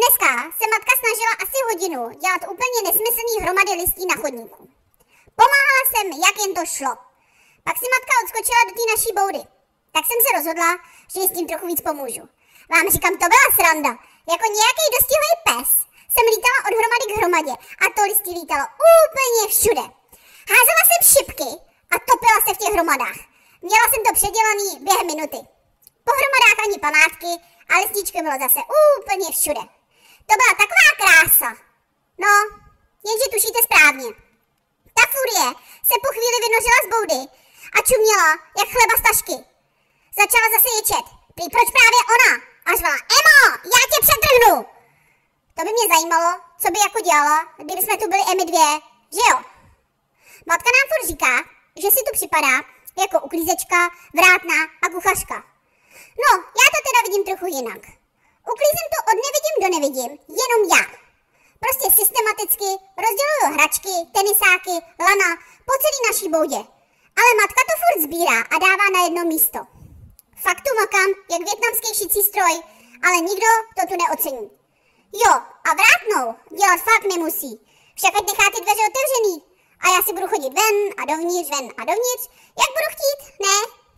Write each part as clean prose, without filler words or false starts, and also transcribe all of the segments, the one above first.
Dneska se matka snažila asi hodinu dělat úplně nesmyslný hromady listí na chodníku. Pomáhala jsem, jak jen to šlo. Pak si matka odskočila do té naší boudy. Tak jsem se rozhodla, že jí s tím trochu víc pomůžu. Vám říkám, to byla sranda. Jako nějaký dostihlý pes jsem lítala od hromady k hromadě a to listí lítalo úplně všude. Házela jsem šipky a topila se v těch hromadách. Měla jsem to předělaný během minuty. Po hromadách ani památky a listíčky bylo zase úplně všude. To byla taková krása. No, jenže tušíte správně. Ta furie se po chvíli vynořila z boudy a čuměla jak chleba z tašky. Začala zase ječet. Prý proč právě ona? A řvala, Emo, já tě přetrhnu! To by mě zajímalo, co by jako dělala, kdyby jsme tu byli my dvě, že jo? Matka nám furt říká, že si tu připadá jako uklízečka, vrátná a kuchařka. No, já to teda vidím trochu jinak. Uklízím to od nevidím do nevidím, jenom já. Prostě systematicky rozděluju hračky, tenisáky, lana po celý naší boudě. Ale matka to furt sbírá a dává na jedno místo. Fakt tu makám, jak vietnamský šicí stroj, ale nikdo to tu neocení. Jo, a vrátnou dělat fakt nemusí. Však ať nechá ty dveře otevřený. A já si budu chodit ven a dovnitř, jak budu chtít, ne?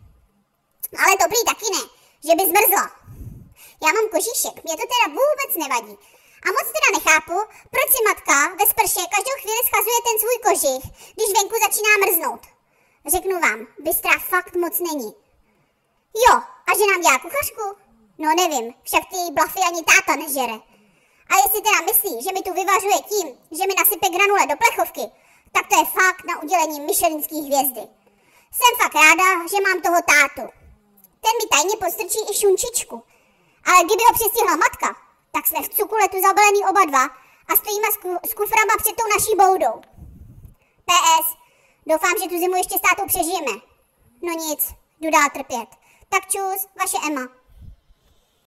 Ale to prý taky ne, že by zmrzla. Já mám kožíšek, mě to teda vůbec nevadí. A moc teda nechápu, proč si matka ve sprše každou chvíli schazuje ten svůj kožich, když venku začíná mrznout. Řeknu vám, bystrá fakt moc není. Jo, a že nám dělá kuchařku? No nevím, však ty blafy ani táta nežere. A jestli teda myslí, že mi tu vyvařuje tím, že mi nasype granule do plechovky, tak to je fakt na udělení michelinský hvězdy. Jsem fakt ráda, že mám toho tátu. Ten mi tajně postrčí i šunčičku. Ale kdyby ho přestihla matka, tak jsme v cukuletu zabalený oba dva a stojíme s kuframa před tou naší boudou. PS. Doufám, že tu zimu ještě s tátou přežijeme. No nic, jdu dál trpět. Tak čus, vaše Emma.